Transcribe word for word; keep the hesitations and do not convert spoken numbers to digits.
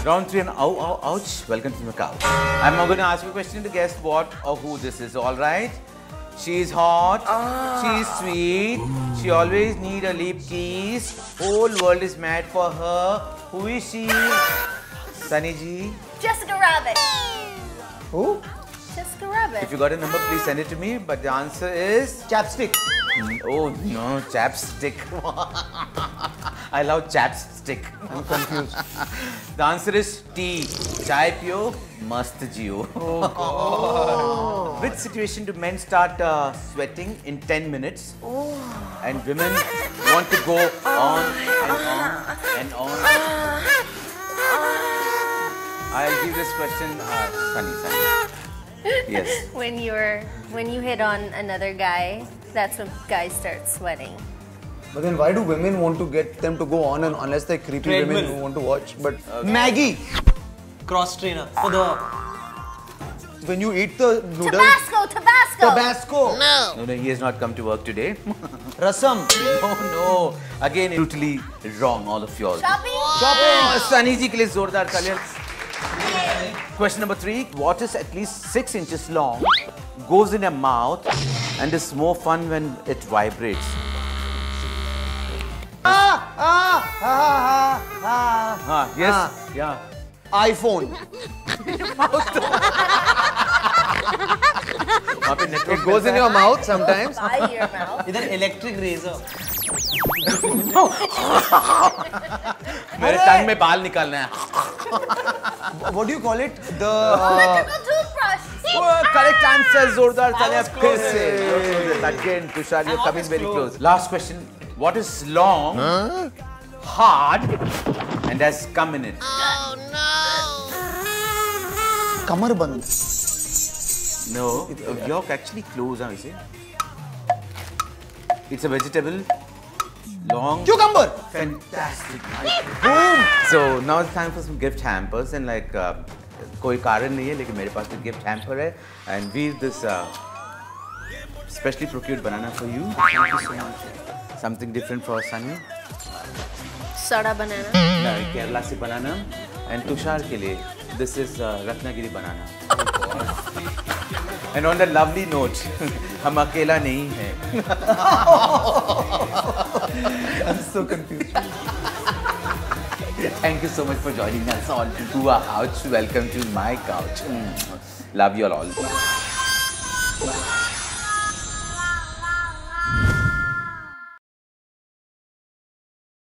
Round three and ow, ow, ouch. Welcome to my couch. I'm now going to ask you a question to guess what or who this is. All right? She's hot. Ah. She's sweet. Ooh. She always need a lip kiss. Whole world is mad for her. Who is she? Sunny Ji. Jessica Rabbit. Who? Jessica Rabbit. If you got a number, please send it to me. But the answer is chapstick. Oh no, chapstick. I love chapstick. I'm confused. The answer is tea. Chai piyo, mast jiyo. Oh God. Which situation do men start uh, sweating in ten minutes? Oh. And women want to go on and on and on? I'll give this question, uh, Sunny, Sunny. Yes. When you're, when you hit on another guy, that's when guys start sweating. But then why do women want to get them to go on and unless they're creepy Treadmill. women who want to watch? But Okay. Maggie! Cross trainer for the... When you eat the noodles... Tabasco! Tabasco! Tabasco! No! No, no, he has not come to work today. Rasam! No, no. Again, brutally wrong, all of y'all. Shopping! Shopping! Sunny ji ke liye zordar taaliyan. Question number three. What is at least six inches long, goes in a mouth, and is more fun when it vibrates? Ah! Ah! Ah! Ah! Ah, yes. Ah. Yeah. iPhone. It goes in your mouth sometimes. By your mouth. इधर electric razor. मेरे टंग में बाल निकालना है. What do you call it? The... Electrical toothbrush. Oh, correct answer, zordar taaliyan फिर से. Again, Tushar, you're coming very close. Last question. What is long, huh? hard, and has cum in it? Oh no! Kamarband. No, you're actually close, huh, see? It's a vegetable. Long. Cucumber. Fantastic. Boom. So now it's time for some gift hampers and like uh, कोई कारण नहीं है लेकिन मेरे पास तो gift hamper है and we this uh, specially procured banana for you. Thank you so much. Something different for Sunny. Soda banana. No, Kerala से banana and Tushar के लिए this is uh, Ratnagiri banana. And on that lovely note, हम अकेला नहीं हैं. I'm so confused. Thank you so much for joining us on to our couch. Welcome to my couch. Mm. Love you all.